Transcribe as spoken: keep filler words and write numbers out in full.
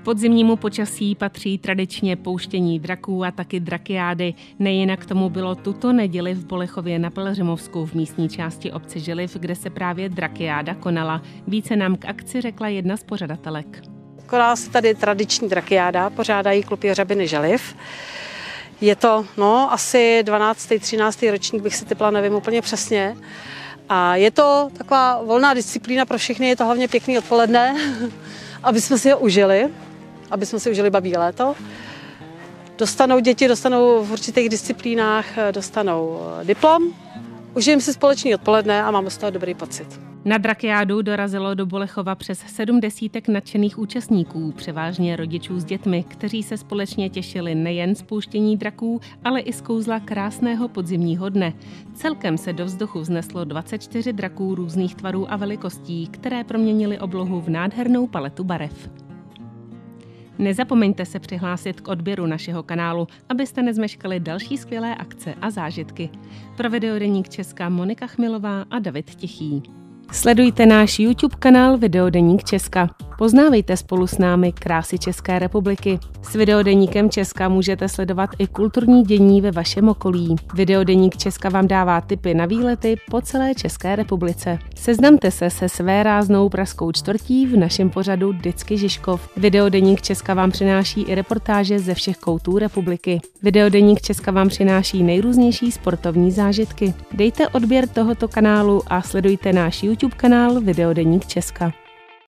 podzimnímu počasí patří tradičně pouštění draků a taky drakiády. Nejinak tomu bylo tuto neděli v Bolechově na Pelhřimovsku v místní části obce Žiliv, kde se právě drakiáda konala. Více nám k akci řekla jedna z pořadatelek. Koná se tady tradiční drakiáda, pořádají klub Jeřabiny Žiliv. Je to no, asi dvanáctý třináctý ročník, bych si typla, nevím úplně přesně. A je to taková volná disciplína pro všechny, je to hlavně pěkný odpoledne, aby jsme si ho užili, aby jsme si užili babí léto. Dostanou děti, dostanou v určitých disciplínách, dostanou diplom, užijeme si společný odpoledne a máme z toho dobrý pocit. Na drakiádu dorazilo do Bolechova přes sedm desítek nadšených účastníků, převážně rodičů s dětmi, kteří se společně těšili nejen z pouštění draků, ale i z kouzla krásného podzimního dne. Celkem se do vzduchu vzneslo dvacet čtyři draků různých tvarů a velikostí, které proměnily oblohu v nádhernou paletu barev. Nezapomeňte se přihlásit k odběru našeho kanálu, abyste nezmeškali další skvělé akce a zážitky. Pro Videodeník Česka Monika Chmilová a David Tichý. Sledujte náš YouTube kanál Videodeník Česka. Poznávejte spolu s námi krásy České republiky. S Videodeníkem Česka můžete sledovat i kulturní dění ve vašem okolí. Videodeník Česka vám dává tipy na výlety po celé České republice. Seznamte se se své ráznou pražskou čtvrtí v našem pořadu Dycky Žižkov. Videodeník Česka vám přináší i reportáže ze všech koutů republiky. Videodeník Česka vám přináší nejrůznější sportovní zážitky. Dejte odběr tohoto kanálu a sledujte náš YouTube kanál Videodeník Česka.